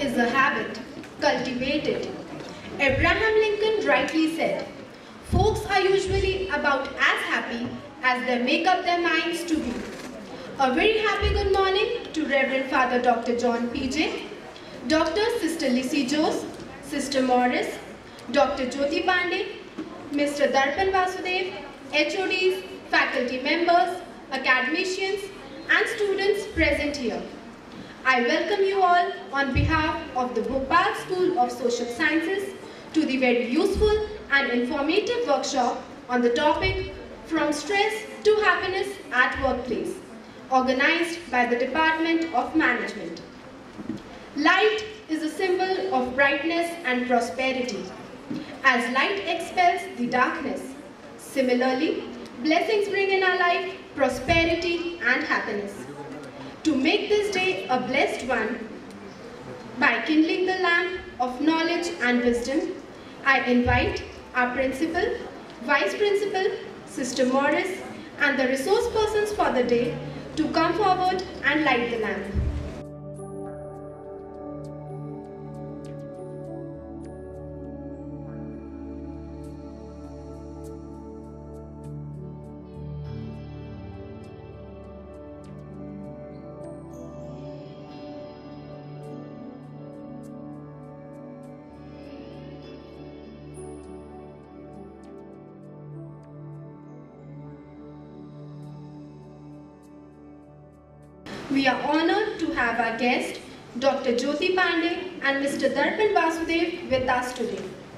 is a habit, cultivated. Abraham Lincoln rightly said, folks are usually about as happy as they make up their minds to be. A very happy good morning to Reverend Father Dr. John P.J., Dr. Sister Lissy Jose, Sister Morris, Dr. Jyoti Pandey, Mr. Darpan Vasudev, HODs, faculty members, academicians, and students present here. I welcome you all on behalf of the Bhopal School of Social Sciences to the very useful and informative workshop on the topic From Stress to Happiness at Workplace, organized by the Department of Management. Light is a symbol of brightness and prosperity. As light expels the darkness, similarly, blessings bring in our life prosperity and happiness. To make this day a blessed one, by kindling the lamp of knowledge and wisdom, I invite our Principal, Vice Principal, Sister Morris, and the resource persons for the day to come forward and light the lamp. We are honored to have our guest, Dr. Jyoti Pandey and Mr. Darpan Vasudev with us today.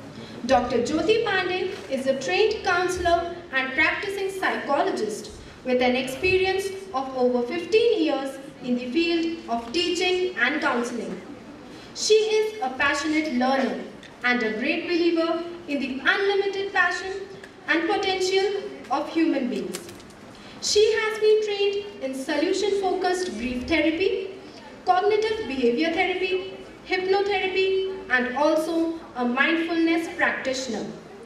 Dr. Jyoti Pandey is a trained counselor and practicing psychologist with an experience of over 15 years in the field of teaching and counseling. She is a passionate learner and a great believer in the unlimited passion and potential of human beings. She has been trained in solution-focused brief therapy, cognitive behavior therapy, hypnotherapy, and also a mindfulness practitioner.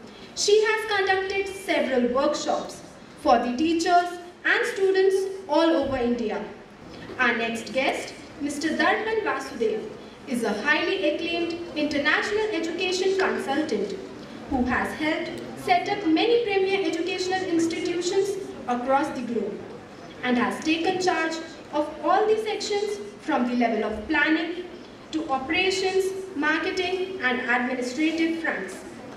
She has conducted several workshops for the teachers and students all over India. Our next guest, Mr. Darpan Vasudev, is a highly acclaimed international education consultant who has helped set up many premier educational institutions across the globe and has taken charge of all the sections from the level of planning to operations, marketing, and administrative fronts.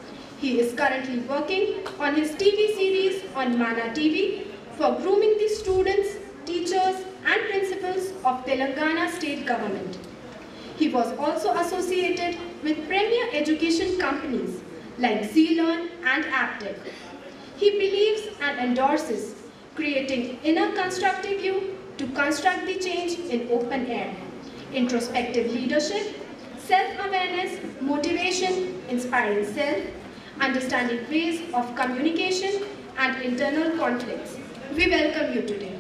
He is currently working on his TV series on Mana TV for grooming the students, teachers, and principals of Telangana state government. He was also associated with premier education companies like ZLearn and Aptech. He believes and endorses creating inner constructive you to construct the change in open air, introspective leadership, self-awareness, motivation, inspiring self, understanding ways of communication and internal conflicts. We welcome you today.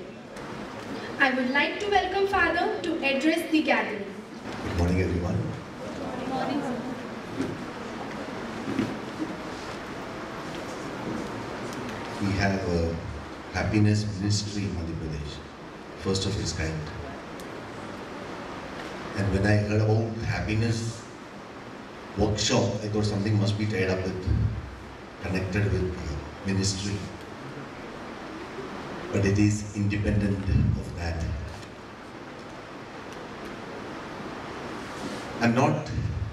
I would like to welcome Father to address the gathering. Good morning, everyone. Good morning, sir. We have a happiness ministry in Madhya Pradesh, first of its kind. And when I heard about happiness workshop, I thought something must be tied up with, connected with ministry. But it is independent of that. I'm not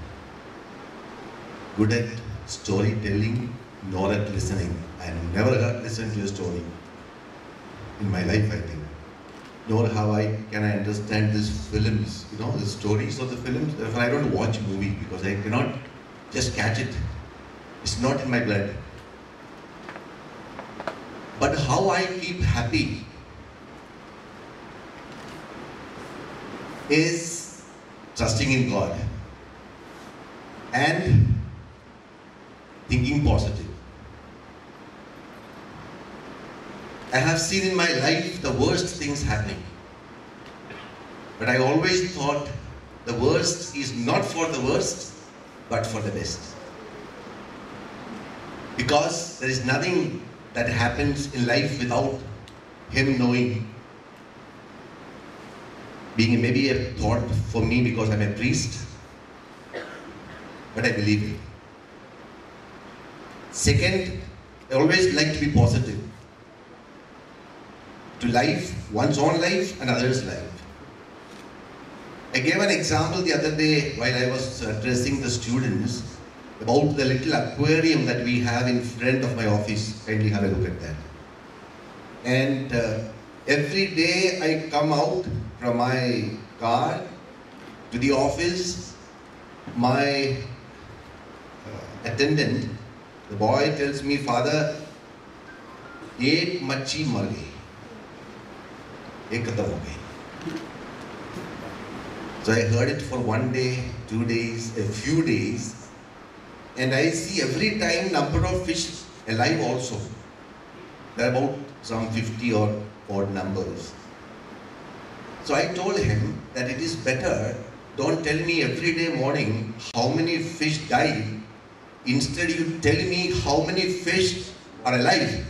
good at storytelling nor at listening. I never got listened to a story in my life, I think. Nor how can I understand these films, the stories of the films. Therefore, I don't watch movie because I cannot just catch it. It's not in my blood. But how I keep happy is trusting in God and thinking positive. I have seen in my life the worst things happening. But I always thought the worst is not for the worst, but for the best. Because there is nothing that happens in life without Him knowing. Being maybe a thought for me because I'm a priest, but I believe it. Second, I always like to be positive to life, one's own life and others' life. I gave an example the other day while I was addressing the students about the little aquarium that we have in front of my office. Kindly have a look at that. And every day I come out from my car to the office, my attendant, the boy tells me, "Father, ek machi mar gayi, ek khatam ho gayi." So I heard it for 1 day, 2 days, a few days, and I see every time number of fish alive also. There are about some 50 or odd numbers. So I told him that it is better, don't tell me every day morning how many fish died. Instead you tell me how many fish are alive.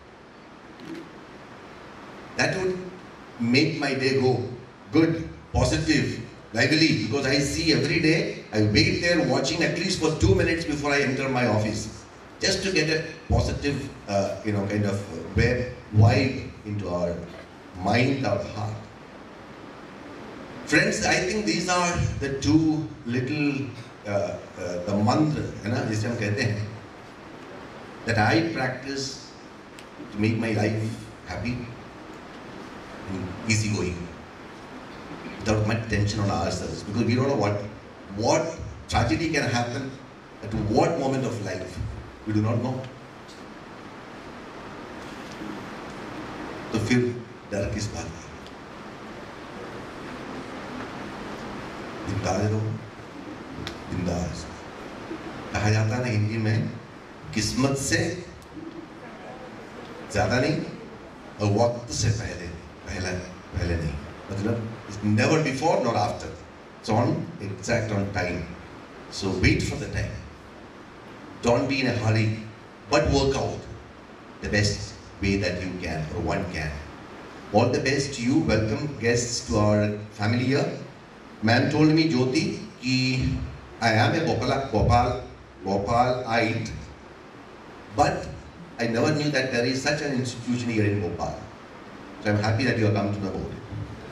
That would make my day go good, positive, lively, because I see every day, I wait there watching at least for 2 minutes before I enter my office, just to get a positive, kind of vibe into our mind, our heart. Friends, I think these are the two little, the mantra, जिसे हम कहते हैं, that I practice to make my life happy and easygoing, without much tension on ourselves, because we don't know what tragedy can happen at what moment of life. We do not know. तो फिर डर किस बात की? बिंदास रहो, बिंदास। कहा जाता है ना हिंदी में, किस्मत से ज़्यादा नहीं और वक्त से पहले नहीं, मतलब it's never before nor after. It's exact on time. So wait for the time. Don't be in a hurry, but work out the best way that you can or one can. All the best to you. Welcome guests to our family here. Ma'am told me, Jyoti, कि I am a Bhopalite, but I never knew that there is such an institution here in Bhopal. So I'm happy that you have come to know about it.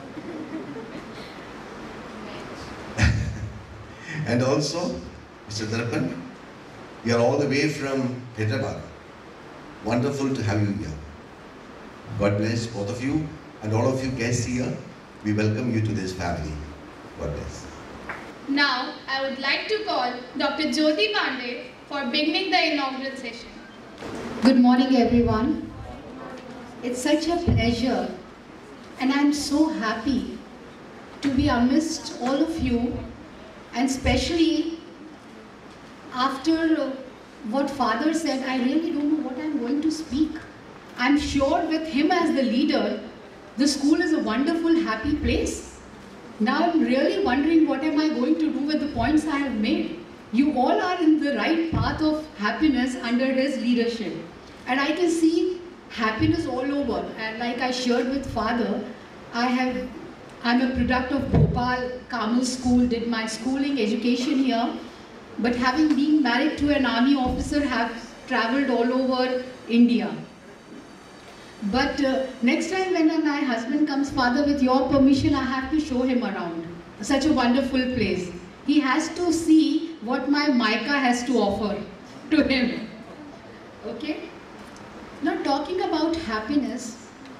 And also, Mr. Darpan, you are all the way from Hyderabad. Wonderful to have you here. God bless both of you and all of you guests here. We welcome you to this family. God bless. Now, I would like to call Dr. Jyoti Pandey for beginning the inaugural session. Good morning, everyone. It's such a pleasure, and I'm so happy to be amidst all of you, and especially after what Father said, I really don't know what I'm going to speak. I'm sure with him as the leader, the school is a wonderful, happy place. Now I'm really wondering what am I going to do with the points I have made. You all are in the right path of happiness under his leadership. And I can see happiness all over. And like I shared with Father, I'm a product of Bhopal Kamal School, did my schooling, education here. But having been married to an army officer, have traveled all over India. But next time when my husband comes, Father, with your permission, I have to show him around. Such a wonderful place. He has to see what my Micah has to offer to him. Okay? Now talking about happiness,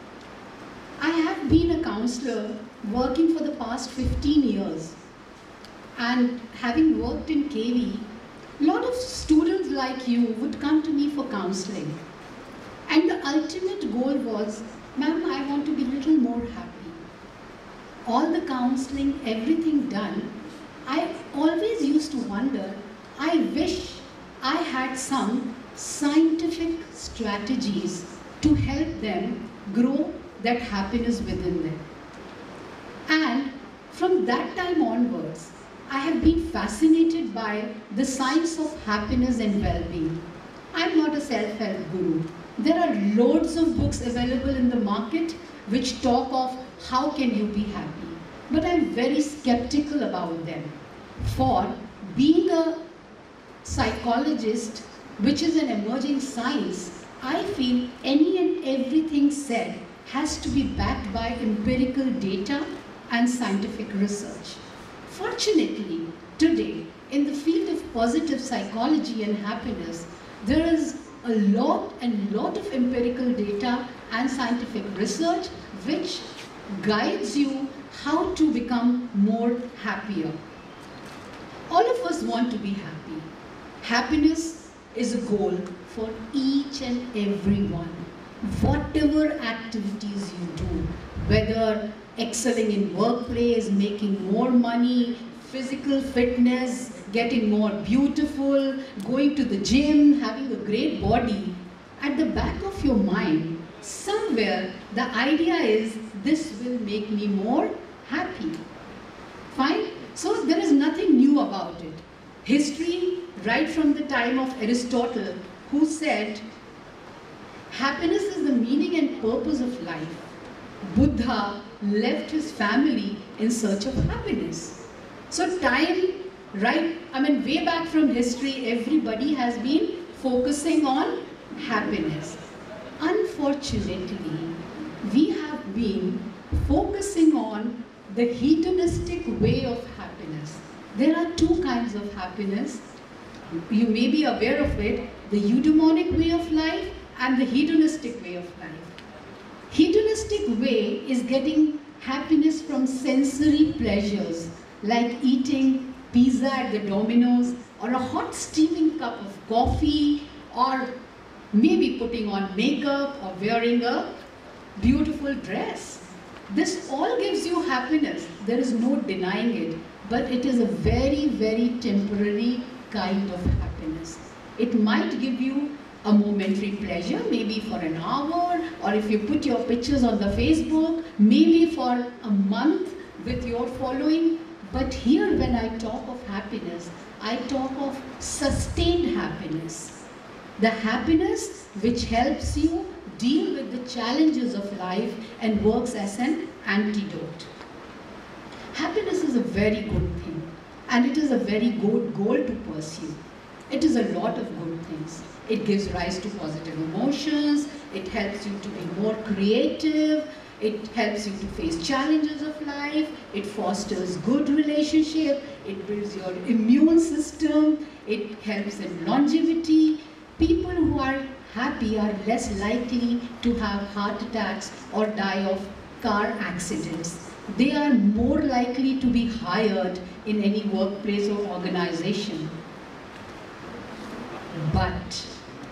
I have been a counselor working for the past 15 years. And having worked in KV, a lot of students like you would come to me for counseling. And the ultimate goal was, ma'am, I want to be a little more happy. All the counseling, everything done, I always used to wonder, I wish I had some scientific strategies to help them grow that happiness within them. And from that time onwards, I have been fascinated by the science of happiness and well-being. I'm not a self-help guru. There are loads of books available in the market which talk of how can you be happy. But I'm very skeptical about them. For being a psychologist, which is an emerging science, I feel any and everything said has to be backed by empirical data and scientific research. Fortunately, today, in the field of positive psychology and happiness, there is a lot of empirical data and scientific research which guides you how to become more happier. All of us want to be happy. Happiness is a goal for each and every one. Whatever activities you do, whether excelling in workplace, making more money, physical fitness, getting more beautiful, going to the gym, having a great body, at the back of your mind, somewhere the idea is this will make me more happy. Fine? So there is nothing new about it. History, right from the time of Aristotle, who said, happiness is the meaning and purpose of life. Buddha left his family in search of happiness. So time, right, way back from history, everybody has been focusing on happiness. Unfortunately, we have been focusing on the hedonistic way of happiness. There are two kinds of happiness. You may be aware of it, the eudaimonic way of life and the hedonistic way of life. Hedonistic way is getting happiness from sensory pleasures, like eating pizza at the Domino's, or a hot steaming cup of coffee, or maybe putting on makeup or wearing a beautiful dress. This all gives you happiness. There is no denying it, but it is a very, very temporary kind of happiness. It might give you a momentary pleasure, maybe for an hour, or if you put your pictures on the Facebook, maybe for a month with your following. But here when I talk of happiness, I talk of sustained happiness. The happiness which helps you deal with the challenges of life and works as an antidote. Happiness is a very good thing, and it is a very good goal to pursue. It is a lot of good things. It gives rise to positive emotions, it helps you to be more creative, it helps you to face challenges of life, it fosters good relationship, it builds your immune system, it helps in longevity. People who are happy are less likely to have heart attacks or die of car accidents. They are more likely to be hired in any workplace or organization. But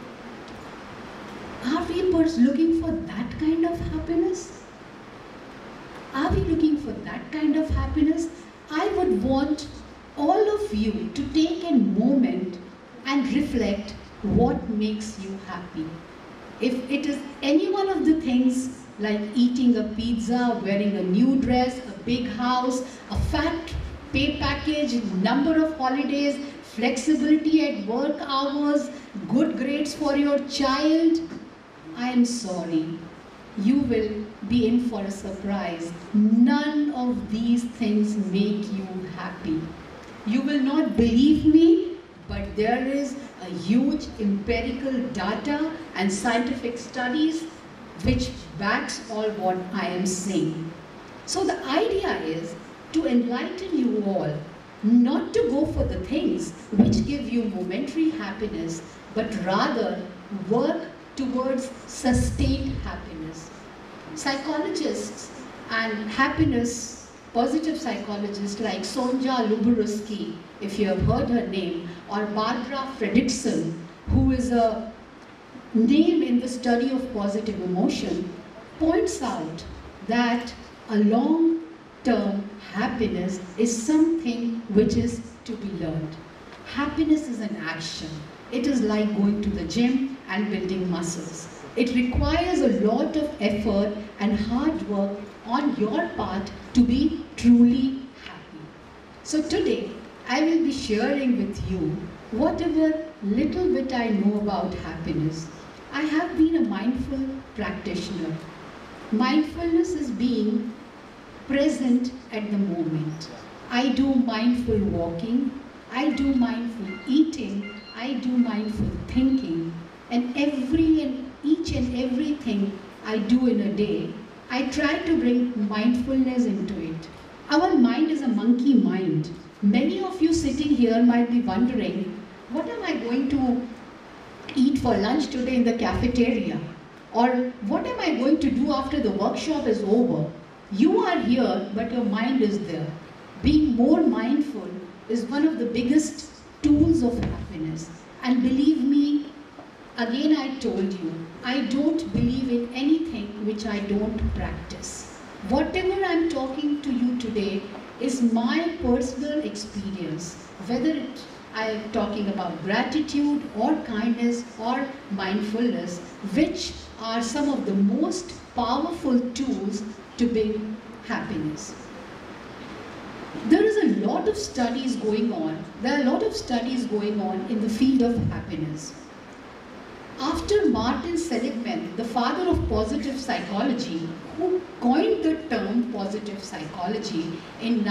are we looking for that kind of happiness? Are we looking for that kind of happiness? I would want all of you to take a moment and reflect what makes you happy. If it is any one of the things like eating a pizza, wearing a new dress, a big house, a fat pay package, number of holidays, flexibility at work hours, good grades for your child, I am sorry, you will be in for a surprise. None of these things make you happy. You will not believe me, but there is a huge empirical data and scientific studies which backs all what I am saying. So the idea is to enlighten you all, not to go for the things which give you momentary happiness, but rather work towards sustained happiness. Psychologists and happiness, positive psychologists like Sonja Lyubomirsky, if you have heard her name, or Barbara Fredrickson, who is a name in the study of positive emotion, points out that a long-term happiness is something which is to be learned. Happiness is an action. It is like going to the gym and building muscles. It requires a lot of effort and hard work on your part to be truly happy. So today, I will be sharing with you whatever little bit I know about happiness. I have been a mindful practitioner. Mindfulness is being present at the moment. I do mindful walking, I do mindful eating, I do mindful thinking, and each and everything I do in a day, I try to bring mindfulness into it. Our mind is a monkey mind. Many of you sitting here might be wondering, what am I going to eat for lunch today in the cafeteria? Or what am I going to do after the workshop is over? You are here, but your mind is there. Being more mindful is one of the biggest tools of happiness. And believe me, again I told you, I don't believe in anything which I don't practice. Whatever I'm talking to you today is my personal experience, whether I am talking about gratitude or kindness or mindfulness, which are some of the most powerful tools to bring happiness. There is a lot of studies going on. There are a lot of studies going on in the field of happiness. After Martin Seligman, the father of positive psychology, who coined the term positive psychology in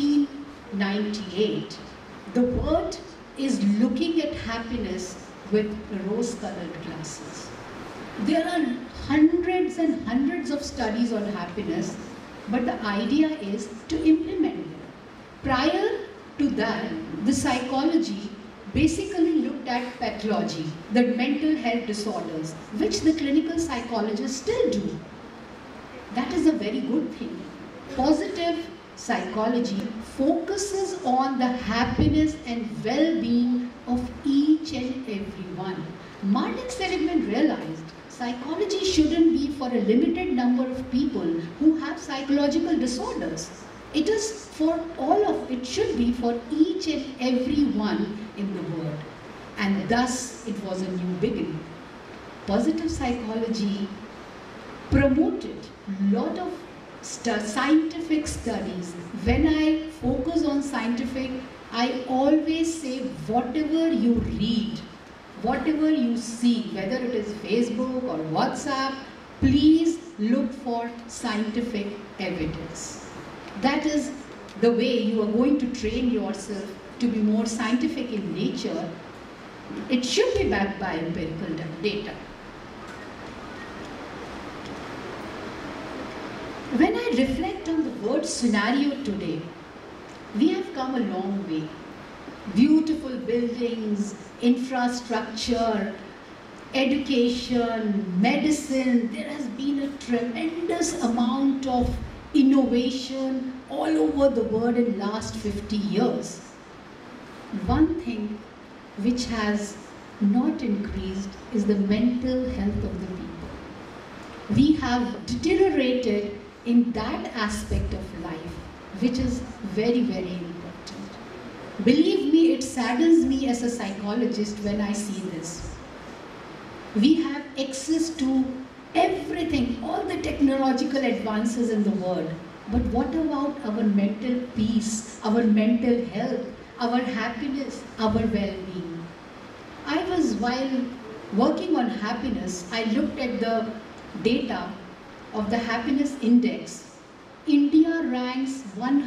1998, the world is looking at happiness with rose-colored glasses. There are hundreds and hundreds of studies on happiness, but the idea is to implement them. Prior to that, the psychology basically looked at pathology, the mental health disorders, which the clinical psychologists still do. That is a very good thing. Positive psychology focuses on the happiness and well-being of each and every one. Martin Seligman realized psychology shouldn't be for a limited number of people who have psychological disorders. It is for it should be for each and every one in the world. And thus, it was a new beginning. Positive psychology promoted a lot of scientific studies. When I focus on scientific, I always say whatever you read, whatever you see, whether it is Facebook or WhatsApp, please look for scientific evidence. That is the way you are going to train yourself to be more scientific in nature. It should be backed by empirical data. When I reflect on the world scenario today, we have come a long way. Beautiful buildings, infrastructure, education, medicine, there has been a tremendous amount of innovation all over the world in the last 50 years. One thing which has not increased is the mental health of the people. We have deteriorated in that aspect of life, which is very, very important. Believe me, it saddens me as a psychologist when I see this. We have access to everything, all the technological advances in the world. But what about our mental peace, our mental health, our happiness, our well-being? While working on happiness, I looked at the data of the happiness index. India ranks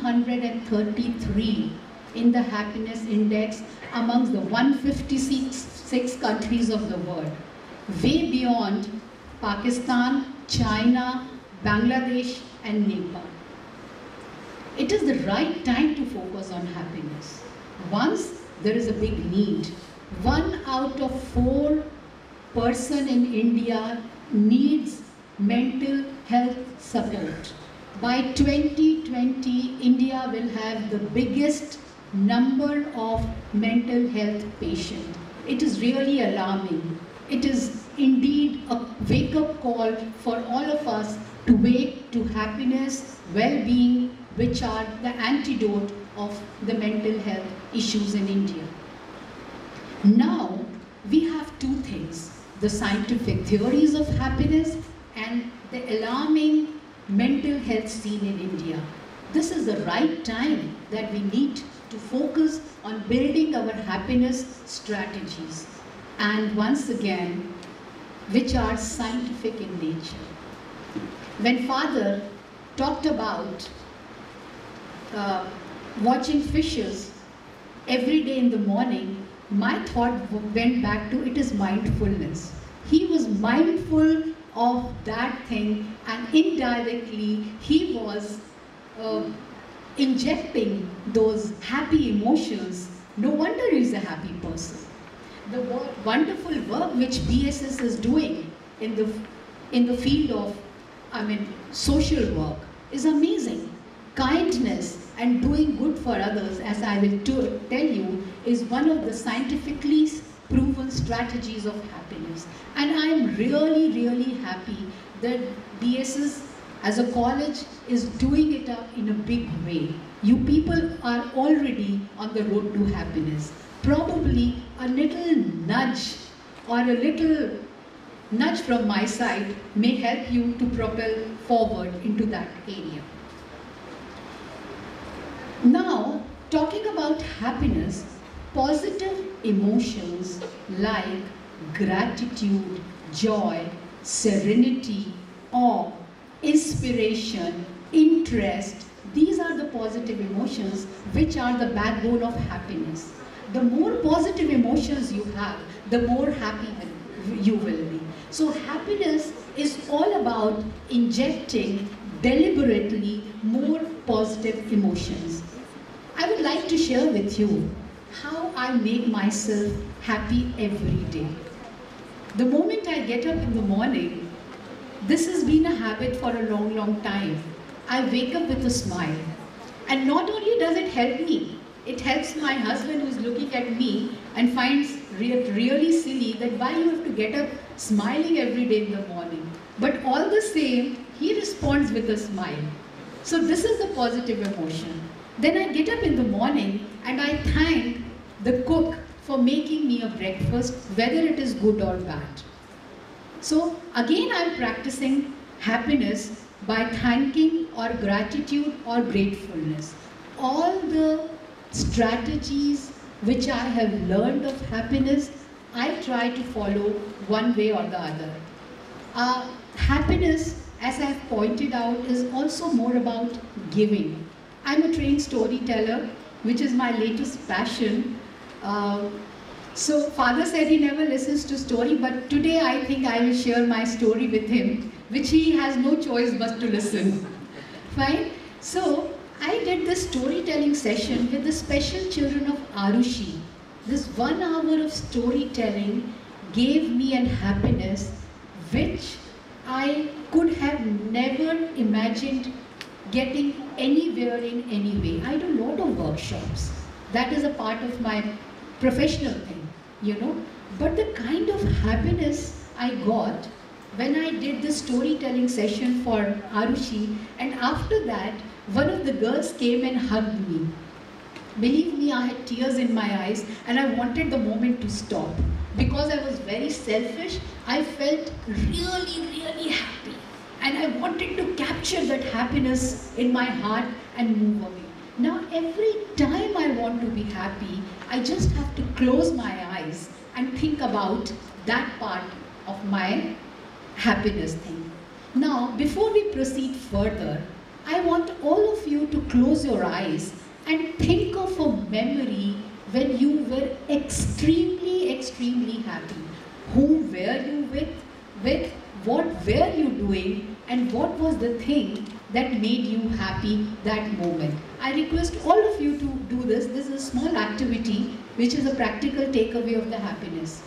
133 in the happiness index amongst the 156 countries of the world, way beyond Pakistan, China, Bangladesh and Nepal. It is the right time to focus on happiness. Once there is a big need. 1 out of 4 person in India needs mental health support. By 2020, India will have the biggest number of mental health patients. It is really alarming. It is indeed a wake-up call for all of us to wake to happiness, well-being, which are the antidote of the mental health issues in India. Now, we have 2 things, the scientific theories of happiness and the alarming mental health scene in India. This is the right time that we need to focus on building our happiness strategies. And once again, which are scientific in nature. When Father talked about watching fishes every day in the morning, my thought went back to it is mindfulness. He was mindful of that thing, and indirectly he was injecting those happy emotions. No wonder he's a happy person. The wonderful work which BSS is doing in the field of, social work is amazing. Kindness and doing good for others, as I will tell you, is one of the scientifically proven strategies of happiness. And I am really, really happy that BSS as a college is doing it up in a big way. You people are already on the road to happiness. Probably a little nudge or a little nudge from my side may help you to propel forward into that area. Now, talking about happiness, positive emotions like gratitude, joy, serenity, awe, inspiration, interest, these are the positive emotions which are the backbone of happiness. The more positive emotions you have, the more happy you will be. So happiness is all about injecting deliberately more positive emotions. I would like to share with you how I make myself happy every day. The moment I get up in the morning, this has been a habit for a long, long time. I wake up with a smile. And not only does it help me, it helps my husband who's looking at me and finds really silly that why you have to get up smiling every day in the morning. But all the same, he responds with a smile. So this is the positive emotion. Then I get up in the morning and I thank the cook for making me a breakfast, whether it is good or bad. So again, I'm practicing happiness by thanking or gratitude or gratefulness. All the strategies which I have learned of happiness, I try to follow one way or the other. Happiness, as I have pointed out, is also more about giving. I'm a trained storyteller, which is my latest passion. So father said he never listens to story, but today I think I will share my story with him, which he has no choice but to listen. Fine? So I did this storytelling session with the special children of Arushi. This 1 hour of storytelling gave me an happiness which I could have never imagined getting anywhere in any way. I do a lot of workshops. That is a part of my professional thing, you know. But the kind of happiness I got when I did this storytelling session for Arushi, and after that, one of the girls came and hugged me. Believe me, I had tears in my eyes and I wanted the moment to stop. Because I was very selfish, I felt really, really happy. And I wanted to capture that happiness in my heart and move away. Now, every time I want to be happy, I just have to close my eyes and think about that part of my happiness thing. Now, before we proceed further, I want all of you to close your eyes and think of a memory when you were extremely, extremely happy. Who were you with what were you doing, and what was the thing that made you happy that moment. I request all of you to do this. This is a small activity which is a practical takeaway of the happiness.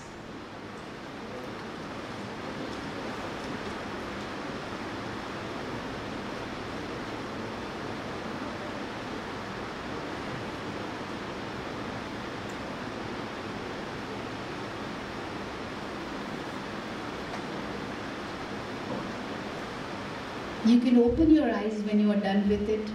You can open your eyes when you are done with it.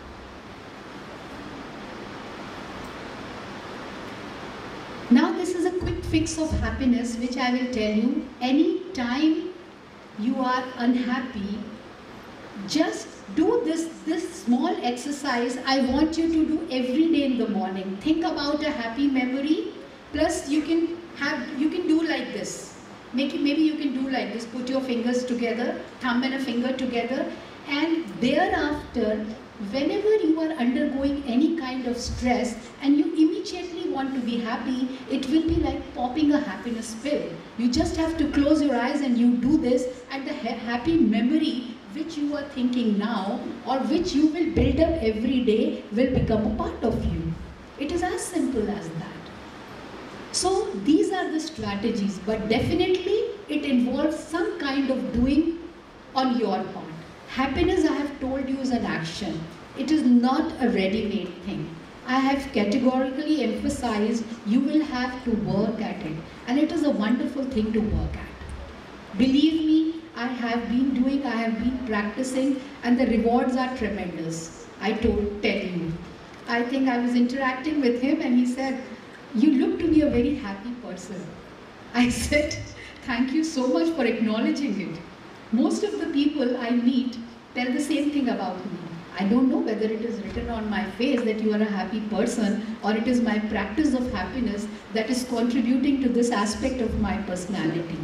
Now this is a quick fix of happiness which I will tell you. Any time you are unhappy, just do this small exercise I want you to do every day in the morning. Think about a happy memory, plus you can do like this. Maybe you can do like this, put your fingers together, thumb and a finger together, and thereafter, whenever you are undergoing any kind of stress and you immediately want to be happy, it will be like popping a happiness pill. You just have to close your eyes and you do this, and the happy memory which you are thinking now or which you will build up every day will become a part of you. It is as simple as that. So these are the strategies, but definitely it involves some kind of doing on your part. Happiness, I have told you, is an action. It is not a ready-made thing. I have categorically emphasized you will have to work at it, and it is a wonderful thing to work at. Believe me, I have been practicing, and the rewards are tremendous. Tell you. I think I was interacting with him and he said, "You look to be a very happy person." I said, "Thank you so much for acknowledging it." Most of the people I meet tell the same thing about me. I don't know whether it is written on my face that you are a happy person, or it is my practice of happiness that is contributing to this aspect of my personality.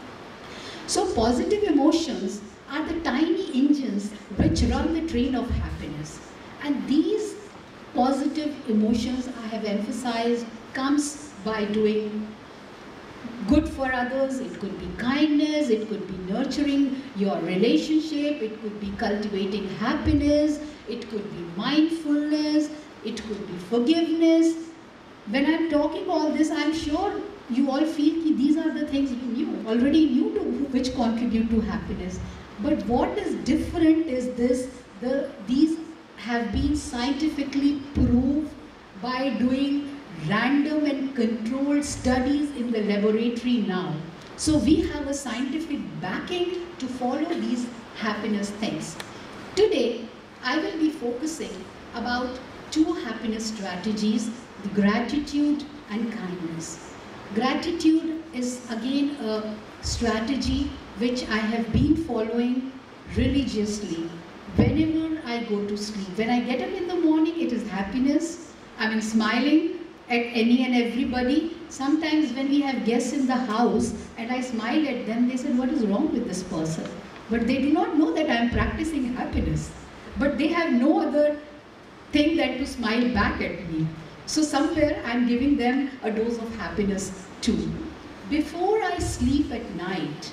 So positive emotions are the tiny engines which run the train of happiness. And these positive emotions, I have emphasized, comes by doing good for others. It could be kindness, it could be nurturing your relationship, it could be cultivating happiness, it could be mindfulness, it could be forgiveness. When I'm talking all this, I'm sure you all feel that these are the things you already knew which contribute to happiness. But what is different is these have been scientifically proved by doing random and controlled studies in the laboratory now. So we have a scientific backing to follow these happiness things. Today, I will be focusing about two happiness strategies, gratitude and kindness. Gratitude is again a strategy which I have been following religiously. Whenever I go to sleep, when I get up in the morning, it is happiness. I mean, smiling at any and everybody. Sometimes when we have guests in the house and I smile at them, they say, "What is wrong with this person?" But they do not know that I am practicing happiness. But they have no other thing than to smile back at me. So somewhere I am giving them a dose of happiness too. Before I sleep at night,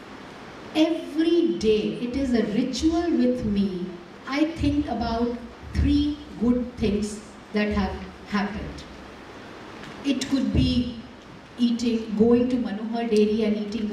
every day, it is a ritual with me. I think about 3 good things that have happened. It could be going to Manohar Dairy and eating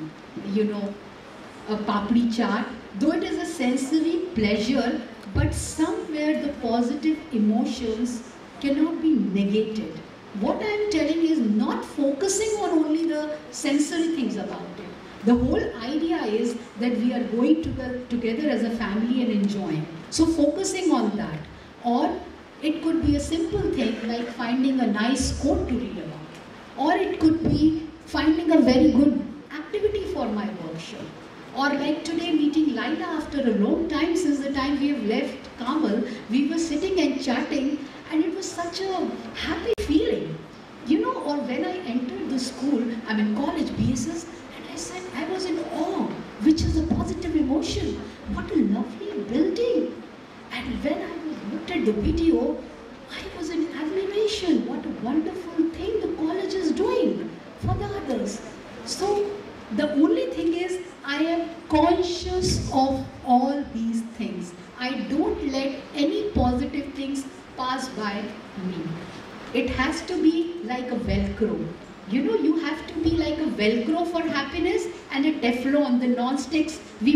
a papdi chaat. Though it is a sensory pleasure, but somewhere the positive emotions cannot be negated. What I am telling is not focusing on only the sensory things about it. The whole idea is that we are going together as a family and enjoying. So focusing on that. Or it could be a simple thing like finding a nice quote to read about. Or it could be finding a very good activity for my workshop. Or like today, meeting Laila after a long time, since the time we have left Kamal, we were sitting and chatting, and it was such a happy feeling. Or when I entered the school, I'm in college, BSS, and I said, I was in awe, which is a positive emotion. What a lovely building. And when I looked at the video, I was in admiration. What a wonderful thing the college is doing for the others. So the only thing is, I am conscious of all these things. I don't let any positive things pass by me. It has to be like a Velcro. You have to be like a Velcro for happiness and a Teflon, the non-sticks we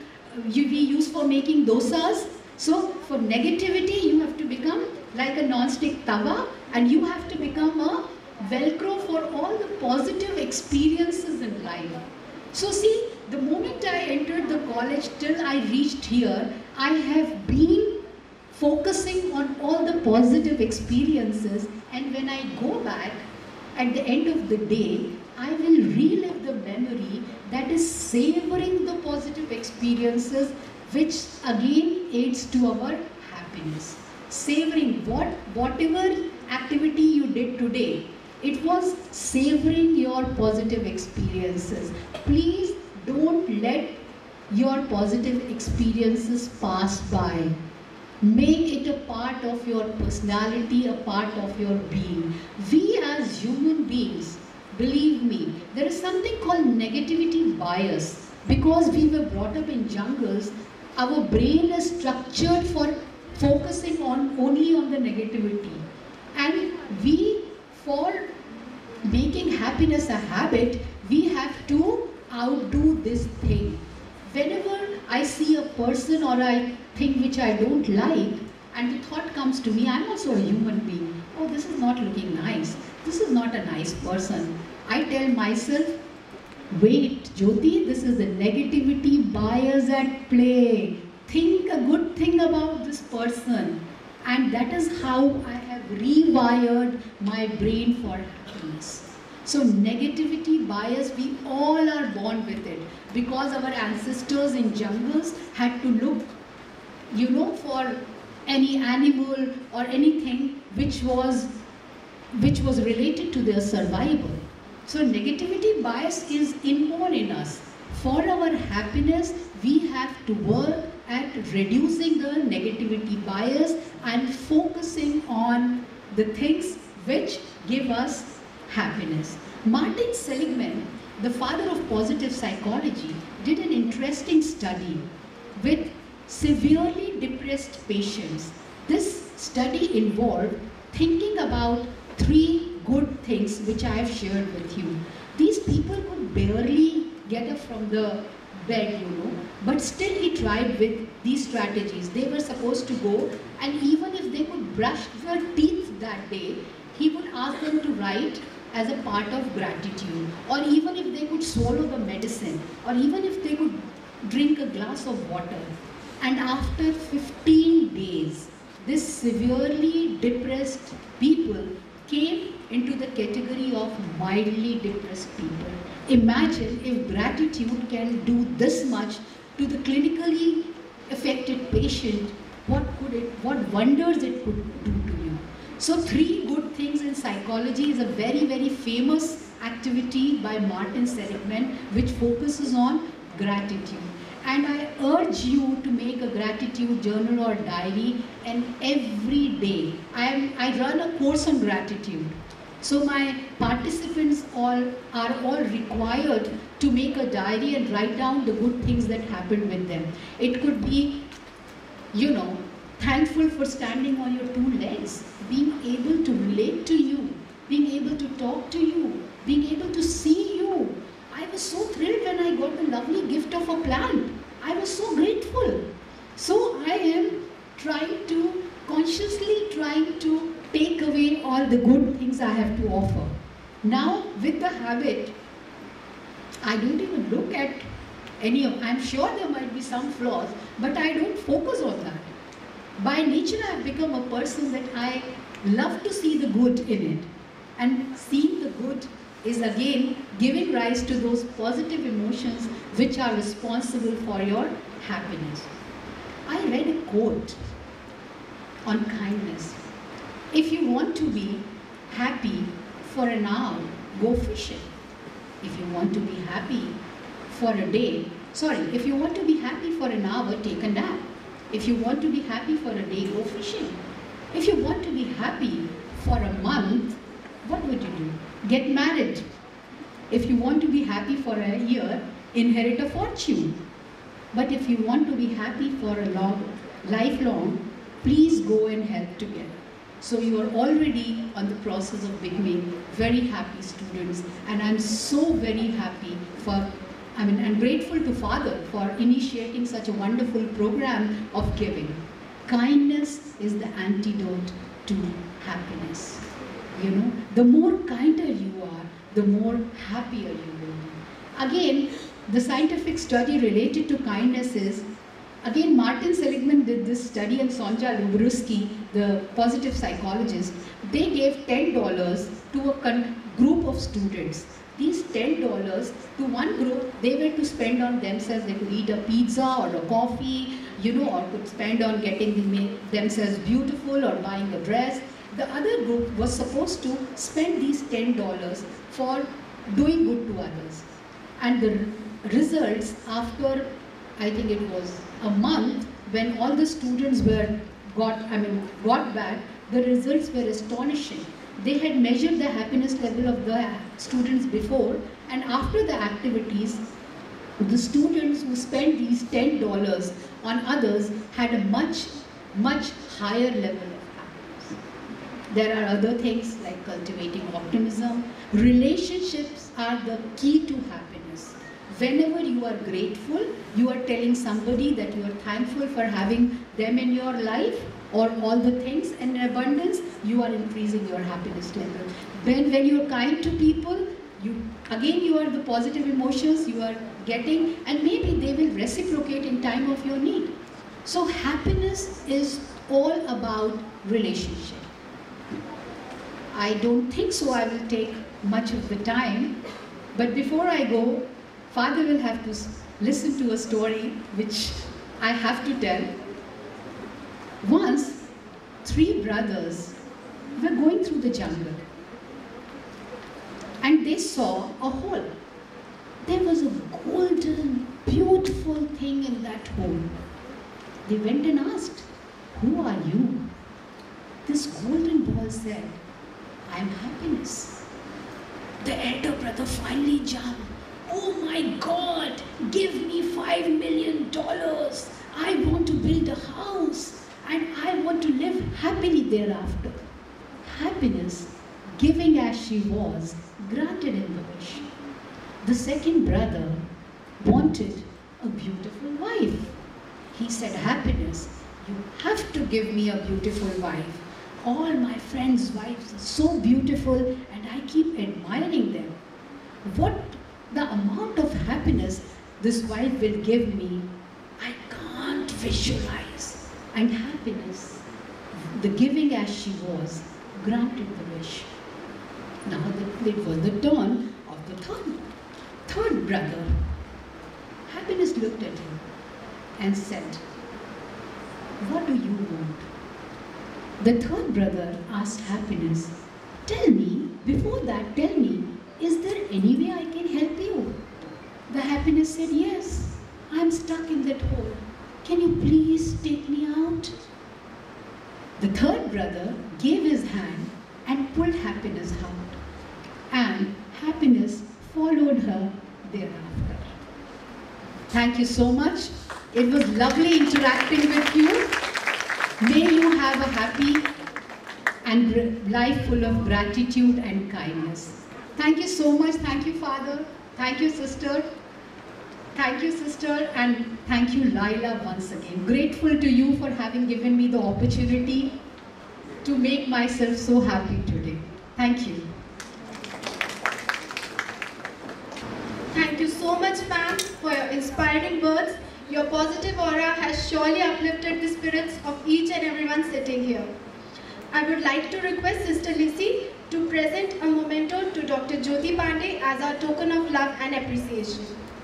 use for making dosas. So for negativity, you have to become like a non-stick tawa, and you have to become a Velcro for all the positive experiences in life. So see, the moment I entered the college till I reached here, I have been focusing on all the positive experiences, and when I go back at the end of the day, I will relive the memory that is savoring the positive experiences, which again aids to our happiness. Savoring whatever activity you did today, it was savoring your positive experiences. Please don't let your positive experiences pass by. Make it a part of your personality, a part of your being. We as human beings, believe me, there is something called negativity bias. Because we were brought up in jungles, our brain is structured for focusing on only on the negativity. And we, for making happiness a habit, we have to outdo this thing. Whenever I see a person or I think which I don't like, and the thought comes to me, I'm also a human being. Oh, this is not looking nice. This is not a nice person. I tell myself, wait, Jyoti, this is the negativity bias at play. Think a good thing about this person. And that is how I have rewired my brain for happiness. So negativity bias, we all are born with it. Because our ancestors in jungles had to look, for any animal or anything which was related to their survival. So negativity bias is inborn in us. For our happiness, we have to work at reducing the negativity bias and focusing on the things which give us happiness. Martin Seligman, the father of positive psychology, did an interesting study with severely depressed patients. This study involved thinking about 3 good things which I have shared with you. These people could barely get up from the bed, but still he tried with these strategies. They were supposed to go, and even if they could brush their teeth that day, he would ask them to write as a part of gratitude, or even if they could swallow the medicine, or even if they could drink a glass of water. And after 15 days, this severely depressed people came into the category of mildly depressed people. Imagine if gratitude can do this much to the clinically affected patient, what wonders it could do to you. So 3 good things in psychology is a very, very famous activity by Martin Seligman which focuses on gratitude. And I urge you to make a gratitude journal or diary, and every day I run a course on gratitude. So my participants are all required to make a diary and write down the good things that happened with them. It could be, thankful for standing on your 2 legs, being able to relate to you, being able to talk to you, being able to see you. I was so thrilled when I got the lovely gift of a plant. I was so grateful. So I am consciously trying to take away all the good things I have to offer. Now with the habit, I don't even look at I'm sure there might be some flaws, but I don't focus on that. By nature, I have become a person that I love to see the good in it. And seeing the good is again giving rise to those positive emotions which are responsible for your happiness. I read a quote on kindness. If you want to be happy for an hour, go fishing. If you want to be happy for a day, if you want to be happy for an hour, take a nap. If you want to be happy for a day, go fishing. If you want to be happy for a month, what would you do? Get married. If you want to be happy for a year, inherit a fortune. But if you want to be happy for a lifelong, please go and help together. So you are already on the process of becoming very happy students, and I'm so very happy I'm grateful to Father for initiating such a wonderful program of giving. Kindness is the antidote to happiness. The more kinder you are, the more happier you will be. Again, the scientific study related to kindness is, again, Martin Seligman did this study, and Sonja Lyubomirsky, the positive psychologist, they gave $10 to a group of students. These $10 to one group, they were to spend on themselves. They could eat a pizza or a coffee, or could spend on getting themselves beautiful or buying a dress. The other group was supposed to spend these $10 for doing good to others. And the results after, I think it was a month, when all the students were got back, the results were astonishing. They had measured the happiness level of the students before, and after the activities, the students who spent these $10 on others had a much, much higher level of happiness. There are other things like cultivating optimism. Relationships are the key to happiness. Whenever you are grateful, you are telling somebody that you are thankful for having them in your life, or all the things in abundance, you are increasing your happiness level. When you are kind to people, you are the positive emotions you are getting, and maybe they will reciprocate in time of your need. So happiness is all about relationship. I don't think so I will take much of the time, but before I go, Father will have to listen to a story which I have to tell. Once, 3 brothers were going through the jungle and they saw a hole. There was a golden, beautiful thing in that hole. They went and asked, "Who are you?" This golden ball said, "I am happiness." The elder brother finally jumped. "Oh my God, give me $5 million. I want to build a house and I want to live happily thereafter." Happiness, giving as she was, granted him the wish. The second brother wanted a beautiful wife. He said, "Happiness, you have to give me a beautiful wife. All my friends' wives are so beautiful and I keep admiring them. What the amount of happiness this wife will give me, I can't visualize." And happiness, the giving as she was, granted the wish. Now it was the turn of the third brother. Happiness looked at him and said, "What do you want?" The third brother asked Happiness, before that, tell me, is there any way I can help you?" The Happiness said, "Yes, I'm stuck in that hole. Can you please take me out?" The third brother gave his hand and pulled Happiness out, and Happiness followed her thereafter. Thank you so much. It was lovely interacting with you. May you have a happy and life full of gratitude and kindness. Thank you so much. Thank you, Father. Thank you, Sister. Thank you, Sister, and thank you, Laila, once again. Grateful to you for having given me the opportunity to make myself so happy today. Thank you. Thank you so much, ma'am, for your inspiring words. Your positive aura has surely uplifted the spirits of each and everyone sitting here. I would like to request Sister Lizzie to present a memento to Dr. Jyoti Pandey as our token of love and appreciation.